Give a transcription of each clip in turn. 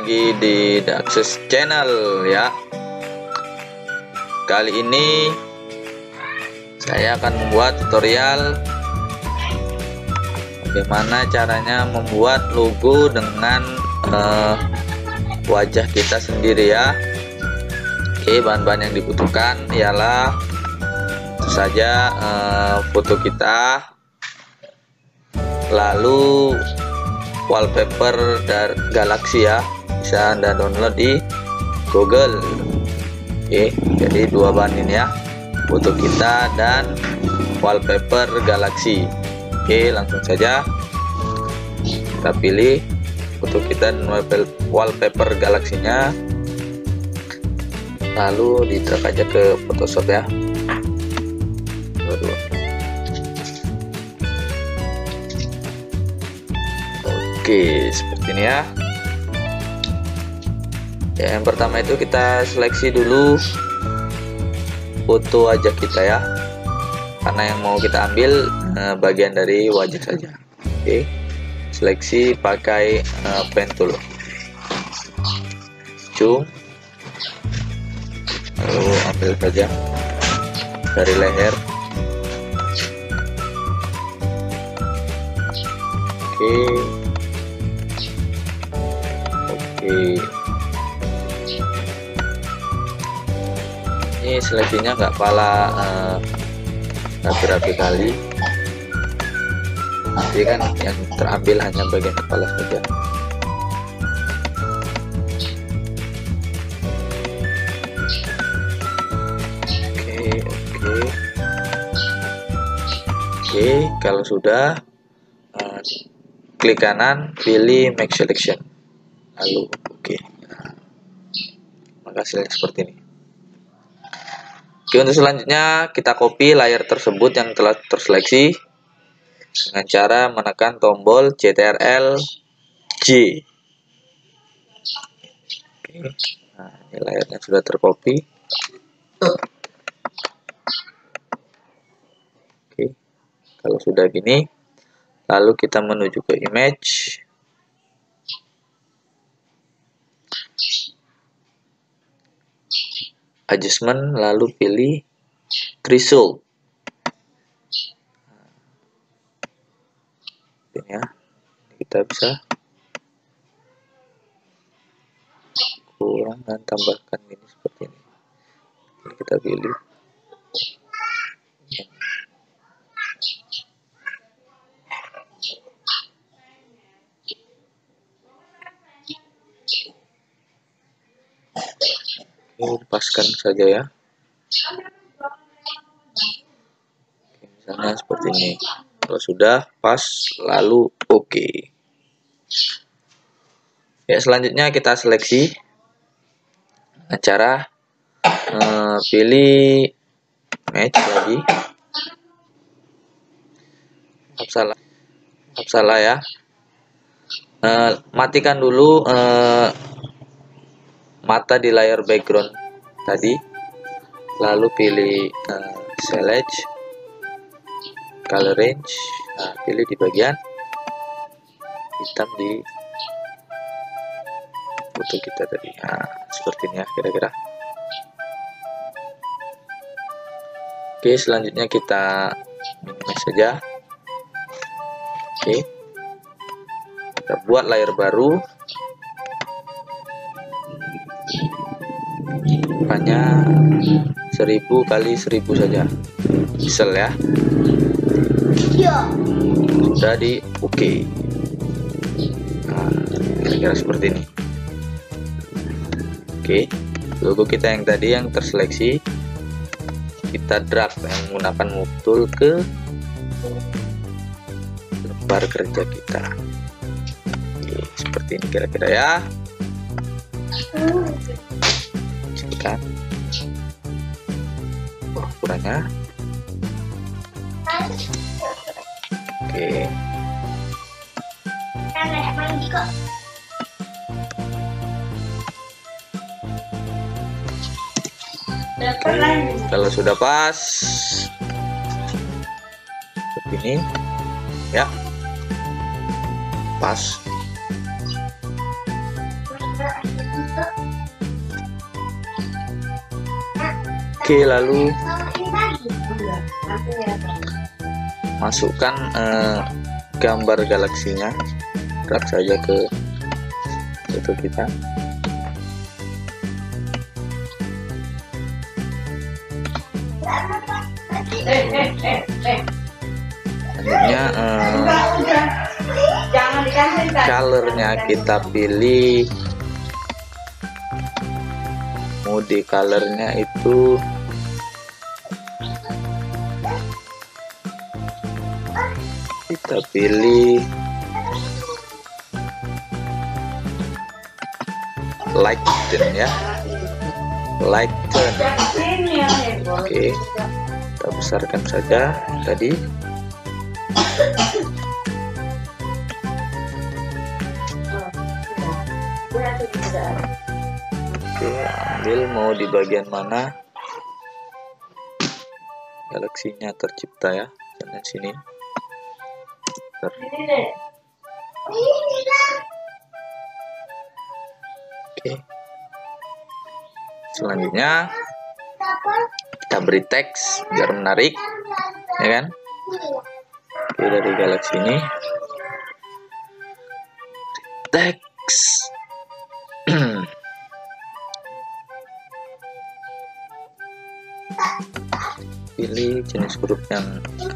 lagi di Daxus Channel ya. Kali ini saya akan membuat tutorial bagaimana caranya membuat logo dengan wajah kita sendiri ya. Oke, bahan-bahan yang dibutuhkan ialah tentu saja foto kita, lalu wallpaper dari Galaxy ya, bisa Anda download di Google. Oke, jadi dua bahan ini ya, foto kita dan wallpaper Galaxy. Oke, langsung saja kita pilih foto kita dan wallpaper Galaxy-nya, lalu di drag aja ke Photoshop ya. Oke, seperti ini ya. Yang pertama itu kita seleksi dulu foto wajah kita ya, karena yang mau kita ambil bagian dari wajah saja. Oke, seleksi pakai pen tool, zoom, lalu ambil saja dari leher. Oke, ini seleksinya nggak pala rapi-rapi kali, jadi kan yang terambil hanya bagian kepala saja. Oke, kalau sudah klik kanan, pilih make selection, lalu oke. Maka hasilnya seperti ini. Oke, untuk selanjutnya kita copy layar tersebut yang telah terseleksi dengan cara menekan tombol Ctrl J. Oke, nah ini layarnya sudah tercopy. Oke, kalau sudah gini, lalu kita menuju ke image, adjustment, lalu pilih threshold. Ini ya, kita bisa kurang dan tambahkan ini seperti ini. Ini kita pilih. Lepaskan saja ya. Oke, misalnya seperti ini. Kalau sudah pas, lalu oke. Ya, selanjutnya kita seleksi dengan cara pilih match lagi. Salah ya. Matikan dulu mata di layar background tadi, lalu pilih select color range, pilih di bagian hitam di foto kita tadi. Nah, seperti ini ya kira-kira. Oke, selanjutnya kita minimize saja. Oke, kita buat layar baru, hanya 1000 kali 1000 saja pixel ya. Sudah di oke. Nah, kira-kira seperti ini. Oke, logo kita yang tadi yang terseleksi kita drag menggunakan move tool ke lembar kerja kita. Oke, seperti ini kira-kira ya. Kan ukurannya. Oke, kalau sudah pas seperti ini ya, pas. Oke, lalu masukkan gambar galaksinya, drag saja ke foto kita. Selanjutnya colornya kita pilih, mode colornya itu kita pilih light tone ya, light tone. Oke, kita besarkan saja tadi. Oke, ambil mau di bagian mana galaksinya tercipta ya, dan sini. Oke, selanjutnya kita beri teks biar menarik, ya kan? Oke, dari galaksi ini teks. Pilih jenis huruf yang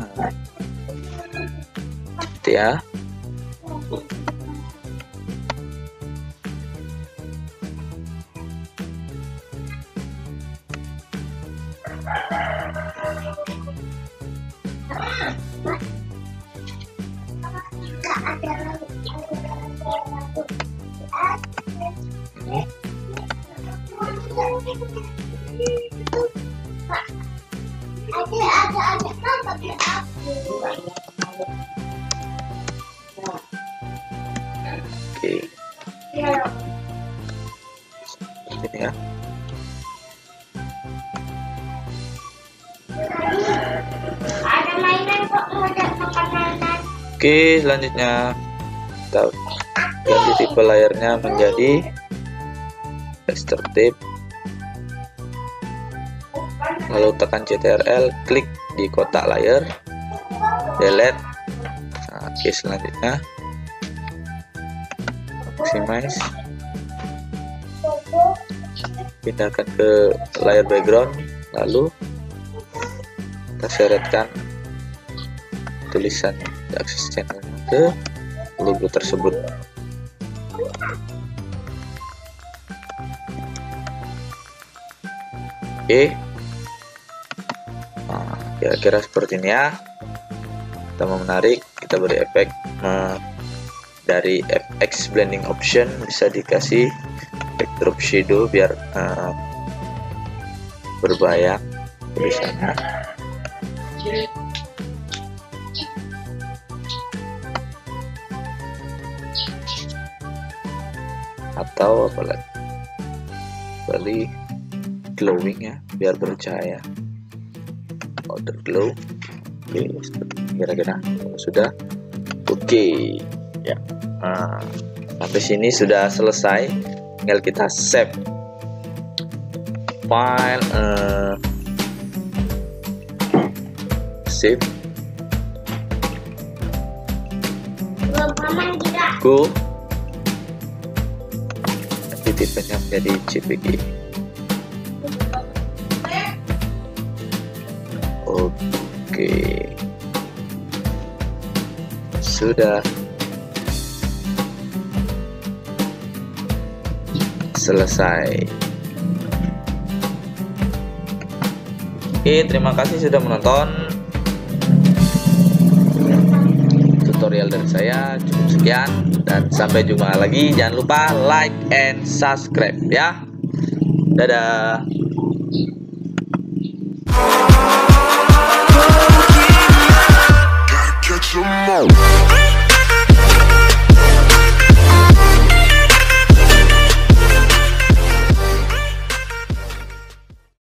ya. Oke, ini ya. Oke, selanjutnya kita ganti tipe layarnya menjadi texture tape. Lalu tekan Ctrl, klik di kotak layar, delete. Nah, oke, selanjutnya maximize, pindahkan ke layar background, lalu kita seretkan tulisan akses channelnya ke logo tersebut. Oke, nah, kira-kira seperti ini ya. Kita mau menarik, kita beri efek. Dari FX blending option bisa dikasih efek drop shadow biar berbayang tulisannya. Atau apalagi beli glowing ya, biar bercahaya. Outer glow. Oke, kira-kira sudah. Oke ya. Nah, sampai sini sudah selesai, tinggal kita save file, save, go, nanti tipenya menjadi JPG. Oke, sudah selesai. Oke, terima kasih sudah menonton tutorial dari saya. Cukup sekian dan sampai jumpa lagi. Jangan lupa like and subscribe ya. Dadah. Catch 'em all.